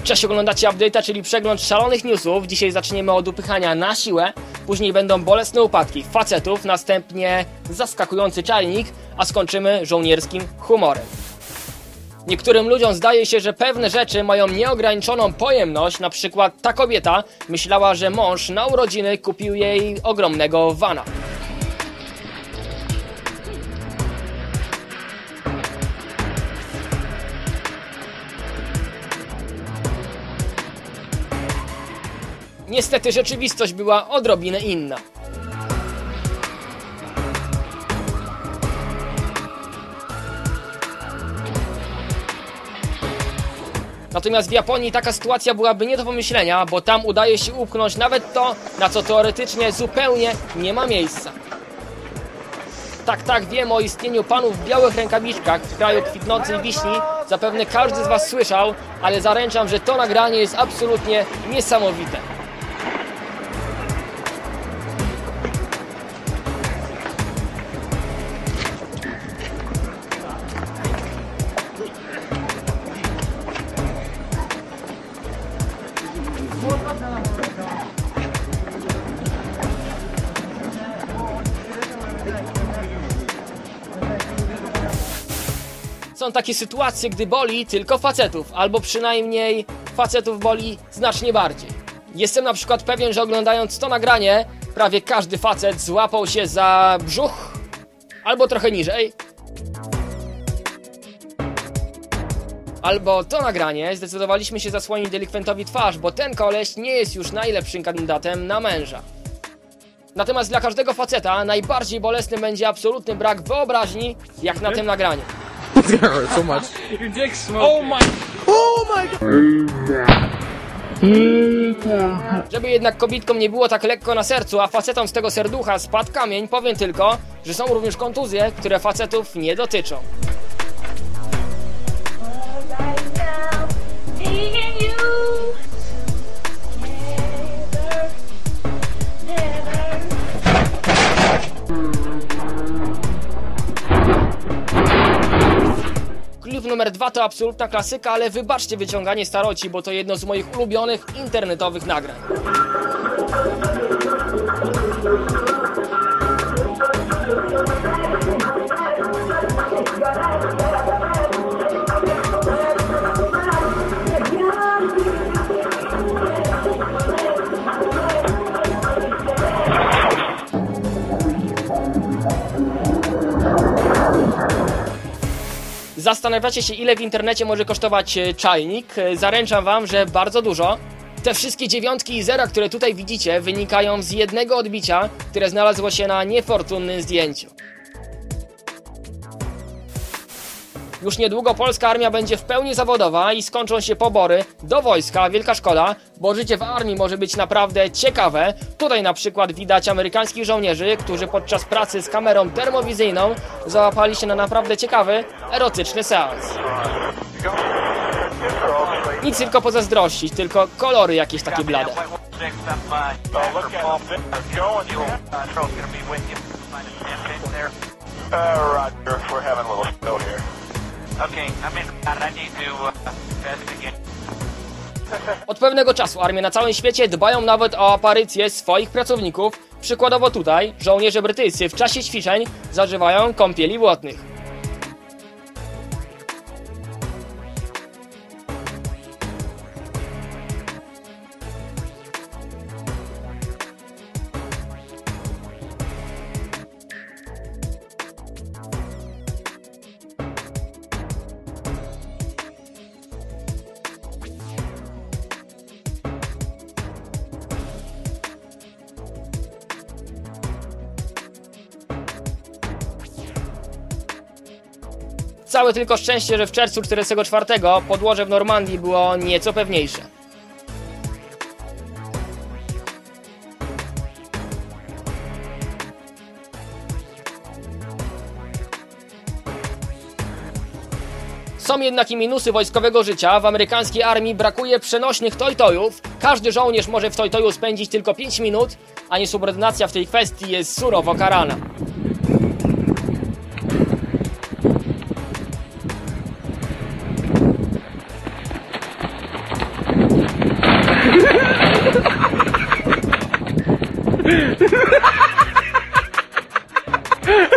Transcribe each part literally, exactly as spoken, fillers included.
Cześć, oglądacie Update'a, czyli przegląd szalonych newsów. Dzisiaj zaczniemy od upychania na siłę, później będą bolesne upadki facetów, następnie zaskakujący czajnik, a skończymy żołnierskim humorem. Niektórym ludziom zdaje się, że pewne rzeczy mają nieograniczoną pojemność. Na przykład ta kobieta myślała, że mąż na urodziny kupił jej ogromnego vana. Niestety rzeczywistość była odrobinę inna. Natomiast w Japonii taka sytuacja byłaby nie do pomyślenia, bo tam udaje się upchnąć nawet to, na co teoretycznie zupełnie nie ma miejsca. Tak, tak, wiem o istnieniu panów w białych rękawiczkach w kraju kwitnącej wiśni. Zapewne każdy z was słyszał, ale zaręczam, że to nagranie jest absolutnie niesamowite. Są takie sytuacje, gdy boli tylko facetów, albo przynajmniej facetów boli znacznie bardziej. Jestem na przykład pewien, że oglądając to nagranie, prawie każdy facet złapał się za brzuch, albo trochę niżej. Albo to nagranie zdecydowaliśmy się zasłonić delikwentowi twarz, bo ten koleś nie jest już najlepszym kandydatem na męża. Natomiast dla każdego faceta najbardziej bolesny będzie absolutny brak wyobraźni, jak na tym nagraniu. It's gonna hurt so much. Your dick smoked. Oh my. Oh my god. Żeby jednak kobitkom nie było tak lekko na sercu, a facetom z tego serducha spadł kamień, powiem tylko, że są również kontuzje, które facetów nie dotyczą. Klub numer dwa to absolutna klasyka, ale wybaczcie wyciąganie staroci, bo to jedno z moich ulubionych internetowych nagrań. Zastanawiacie się, ile w internecie może kosztować czajnik? Zaręczam wam, że bardzo dużo. Te wszystkie dziewiątki i zera, które tutaj widzicie, wynikają z jednego odbicia, które znalazło się na niefortunnym zdjęciu. Już niedługo polska armia będzie w pełni zawodowa i skończą się pobory do wojska. Wielka szkoda, bo życie w armii może być naprawdę ciekawe. Tutaj na przykład widać amerykańskich żołnierzy, którzy podczas pracy z kamerą termowizyjną załapali się na naprawdę ciekawy, erotyczny seans. Nic tylko pozazdrościć, tylko kolory jakieś takie blade. Od pewnego czasu armie na całym świecie dbają nawet o aparycję swoich pracowników. Przykładowo tutaj żołnierze brytyjscy w czasie ćwiczeń zażywają kąpieli błotnych. Całe tylko szczęście, że w czerwcu czterdziestego czwartego podłoże w Normandii było nieco pewniejsze. Są jednak i minusy wojskowego życia. W amerykańskiej armii brakuje przenośnych toy-toyów. Każdy żołnierz może w toy-toyu spędzić tylko pięć minut, a niesubordynacja w tej kwestii jest surowo karana.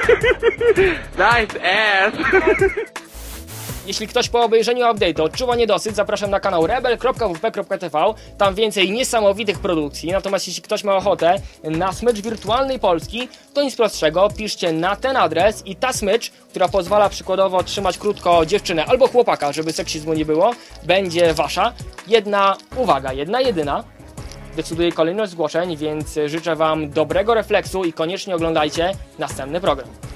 Nice ass. Jeśli ktoś po obejrzeniu update'u odczuwa niedosyt, zapraszam na kanał rebel kropka w p kropka t v. Tam więcej niesamowitych produkcji. Natomiast jeśli ktoś ma ochotę na smycz wirtualnej Polski, to nic prostszego, piszcie na ten adres i ta smycz, która pozwala przykładowo trzymać krótko dziewczynę albo chłopaka, żeby seksizmu nie było, będzie wasza. Jedna uwaga, jedna jedyna decyduje kolejność zgłoszeń, więc życzę wam dobrego refleksu i koniecznie oglądajcie następny program.